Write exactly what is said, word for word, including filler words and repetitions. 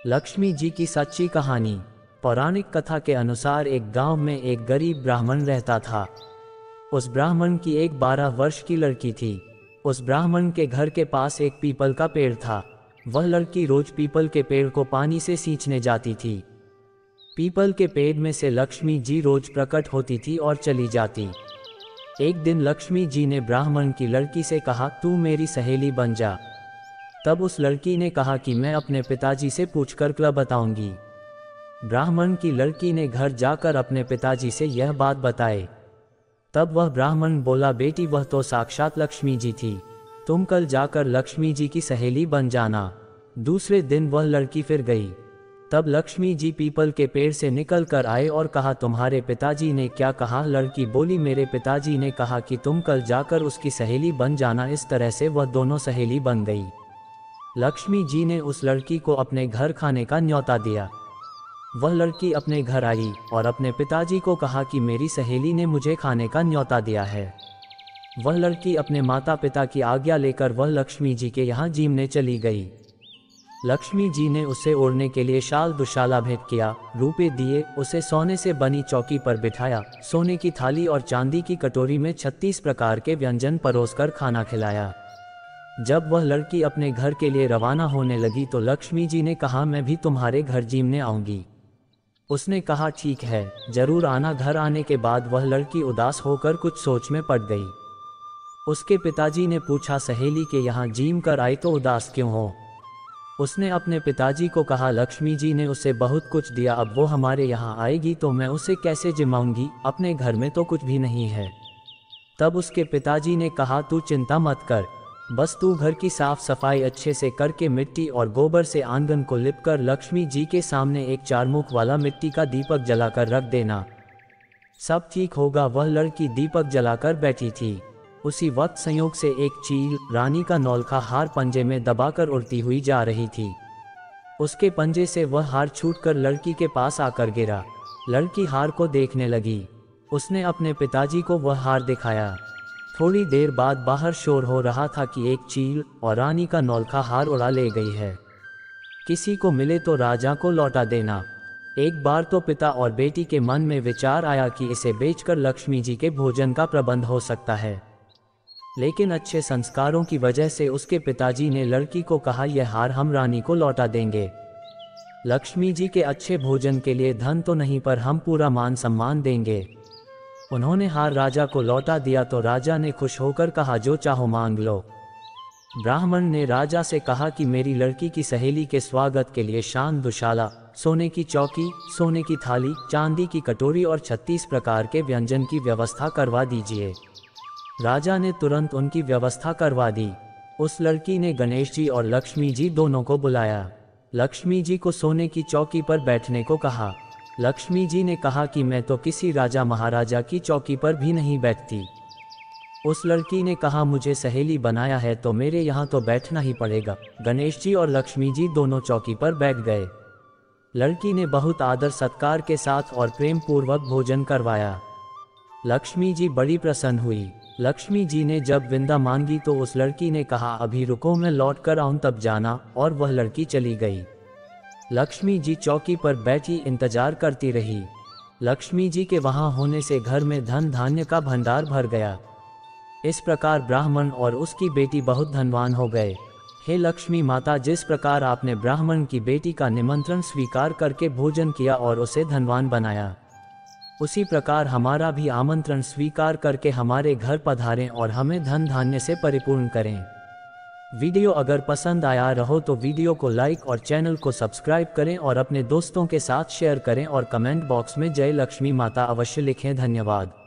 लक्ष्मी जी की सच्ची कहानी। पौराणिक कथा के अनुसार एक गांव में एक गरीब ब्राह्मण रहता था। उस ब्राह्मण की एक बारह वर्ष की लड़की थी। उस ब्राह्मण के घर के पास एक पीपल का पेड़ था। वह लड़की रोज पीपल के पेड़ को पानी से सींचने जाती थी। पीपल के पेड़ में से लक्ष्मी जी रोज प्रकट होती थी और चली जाती। एक दिन लक्ष्मी जी ने ब्राह्मण की लड़की से कहा, तू मेरी सहेली बन जा। तब उस लड़की ने कहा कि मैं अपने पिताजी से पूछकर क्या बताऊंगी। ब्राह्मण की लड़की ने घर जाकर अपने पिताजी से यह बात बताए। तब वह ब्राह्मण बोला, बेटी वह तो साक्षात लक्ष्मी जी थी, तुम कल जाकर लक्ष्मी जी की सहेली बन जाना। दूसरे दिन वह लड़की फिर गई। तब लक्ष्मी जी पीपल के पेड़ से निकल कर आए और कहा, तुम्हारे पिताजी ने क्या कहा? लड़की बोली, मेरे पिताजी ने कहा कि तुम कल जाकर उसकी सहेली बन जाना। इस तरह से वह दोनों सहेली बन गई। लक्ष्मी जी ने उस लड़की को अपने घर खाने का न्योता दिया। वह लड़की अपने घर आई और अपने पिताजी को कहा कि मेरी सहेली ने मुझे खाने का न्योता दिया है। वह लड़की अपने माता पिता की आज्ञा लेकर वह लक्ष्मी जी के यहाँ जीमने चली गई। लक्ष्मी जी ने उसे ओढ़ने के लिए शाल दुशाला भेंट किया, रुपए दिए, उसे सोने से बनी चौकी पर बिठाया, सोने की थाली और चांदी की कटोरी में छत्तीस प्रकार के व्यंजन परोसकर खाना खिलाया। जब वह लड़की अपने घर के लिए रवाना होने लगी तो लक्ष्मी जी ने कहा, मैं भी तुम्हारे घर जीमने आऊंगी। उसने कहा, ठीक है, जरूर आना। घर आने के बाद वह लड़की उदास होकर कुछ सोच में पड़ गई। उसके पिताजी ने पूछा, सहेली के यहाँ जीम कर आई तो उदास क्यों हो? उसने अपने पिताजी को कहा, लक्ष्मी जी ने उसे बहुत कुछ दिया, अब वो हमारे यहाँ आएगी तो मैं उसे कैसे जिमाऊंगी? अपने घर में तो कुछ भी नहीं है। तब उसके पिताजी ने कहा, तू चिंता मत कर, बस तू घर की साफ सफाई अच्छे से करके मिट्टी और गोबर से आंगन को लिपकर लक्ष्मी जी के सामने एक चारमुख वाला मिट्टी का दीपक जलाकर रख देना, सब ठीक होगा। वह लड़की दीपक जलाकर बैठी थी। उसी वक्त संयोग से एक चील रानी का नौलखा हार पंजे में दबाकर उड़ती हुई जा रही थी। उसके पंजे से वह हार छूटकर लड़की के पास आकर गिरा। लड़की हार को देखने लगी। उसने अपने पिताजी को वह हार दिखाया। थोड़ी देर बाद बाहर शोर हो रहा था कि एक चील और रानी का नौलखा हार उड़ा ले गई है, किसी को मिले तो राजा को लौटा देना। एक बार तो पिता और बेटी के मन में विचार आया कि इसे बेचकर लक्ष्मी जी के भोजन का प्रबंध हो सकता है, लेकिन अच्छे संस्कारों की वजह से उसके पिताजी ने लड़की को कहा, यह हार हम रानी को लौटा देंगे। लक्ष्मी जी के अच्छे भोजन के लिए धन तो नहीं, पर हम पूरा मान सम्मान देंगे। उन्होंने हार राजा को लौटा दिया तो राजा ने खुश होकर कहा, जो चाहो मांग लो। ब्राह्मण ने राजा से कहा कि मेरी लड़की की सहेली के स्वागत के लिए शान दुशाला, सोने की चौकी, सोने की थाली, चांदी की कटोरी और छत्तीस प्रकार के व्यंजन की व्यवस्था करवा दीजिए। राजा ने तुरंत उनकी व्यवस्था करवा दी। उस लड़की ने गणेश जी और लक्ष्मी जी दोनों को बुलाया। लक्ष्मी जी को सोने की चौकी पर बैठने को कहा। लक्ष्मी जी ने कहा कि मैं तो किसी राजा महाराजा की चौकी पर भी नहीं बैठती। उस लड़की ने कहा, मुझे सहेली बनाया है तो मेरे यहाँ तो बैठना ही पड़ेगा। गणेश जी और लक्ष्मी जी दोनों चौकी पर बैठ गए। लड़की ने बहुत आदर सत्कार के साथ और प्रेम पूर्वक भोजन करवाया। लक्ष्मी जी बड़ी प्रसन्न हुई। लक्ष्मी जी ने जब विंदा मांगी तो उस लड़की ने कहा, अभी रुको, मैं लौट कर आऊं तब जाना, और वह लड़की चली गई। लक्ष्मी जी चौकी पर बैठी इंतजार करती रही। लक्ष्मी जी के वहां होने से घर में धन धान्य का भंडार भर गया। इस प्रकार ब्राह्मण और उसकी बेटी बहुत धनवान हो गए। हे लक्ष्मी माता, जिस प्रकार आपने ब्राह्मण की बेटी का निमंत्रण स्वीकार करके भोजन किया और उसे धनवान बनाया, उसी प्रकार हमारा भी आमंत्रण स्वीकार करके हमारे घर पधारें और हमें धन धान्य से परिपूर्ण करें। वीडियो अगर पसंद आया रहो तो वीडियो को लाइक और चैनल को सब्सक्राइब करें और अपने दोस्तों के साथ शेयर करें और कमेंट बॉक्स में जय लक्ष्मी माता अवश्य लिखें। धन्यवाद।